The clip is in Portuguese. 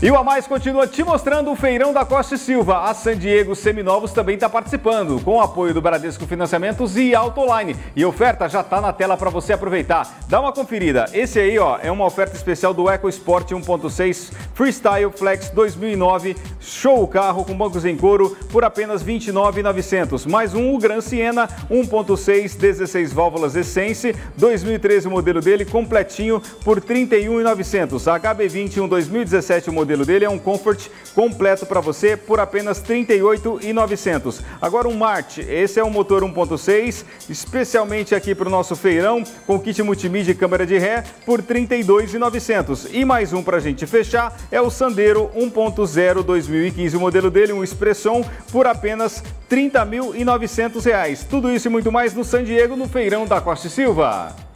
E o A Mais continua te mostrando o Feirão da Costa e Silva. A San Diego Seminovos também está participando, com o apoio do Bradesco Financiamentos e Autoline. E a oferta já está na tela para você aproveitar. Dá uma conferida. Esse aí, ó, é uma oferta especial do EcoSport 1.6 Freestyle Flex 2009. Show o carro com bancos em couro por apenas R$ 29.900. Mais um, o Gran Siena 1.6 16 válvulas Essence 2013, o modelo dele completinho por R$ 31.900. HB20 2017, o modelo dele é um Comfort completo para você por apenas R$ 38.900. Agora um Marte, esse é um motor 1.6, especialmente aqui para o nosso feirão, com kit multimídia e câmera de ré por R$ 32.900. E mais um para a gente fechar é o Sandero 1.0 2015, o modelo dele, um Expression, por apenas R$ 30.900. Tudo isso e muito mais no San Diego, no Feirão da Costa e Silva.